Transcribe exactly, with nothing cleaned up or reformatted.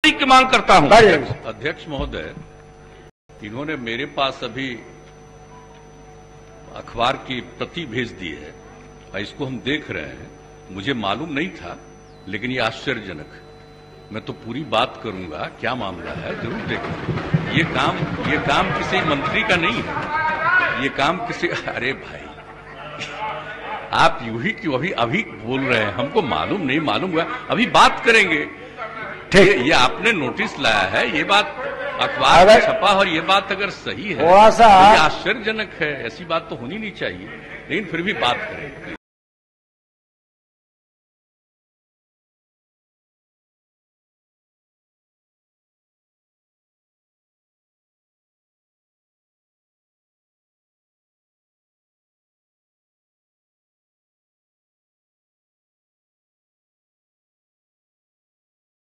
की मांग करता हूं। अध्यक्ष महोदय, इन्होंने मेरे पास अभी अखबार की प्रति भेज दी है और इसको हम देख रहे हैं। मुझे मालूम नहीं था, लेकिन ये आश्चर्यजनक है। मैं तो पूरी बात करूंगा, क्या मामला है जरूर देखेंगे। ये काम ये काम किसी मंत्री का नहीं है, ये काम किसी, अरे भाई आप यूं ही क्यों अभी अभी बोल रहे हैं, हमको मालूम नहीं मालूम हुआ, अभी बात करेंगे। ये, ये आपने नोटिस लाया है, ये बात अखबार में छपा और ये बात अगर सही है तो ये आश्चर्यजनक है। ऐसी बात तो होनी नहीं चाहिए, लेकिन फिर भी बात करेंगे।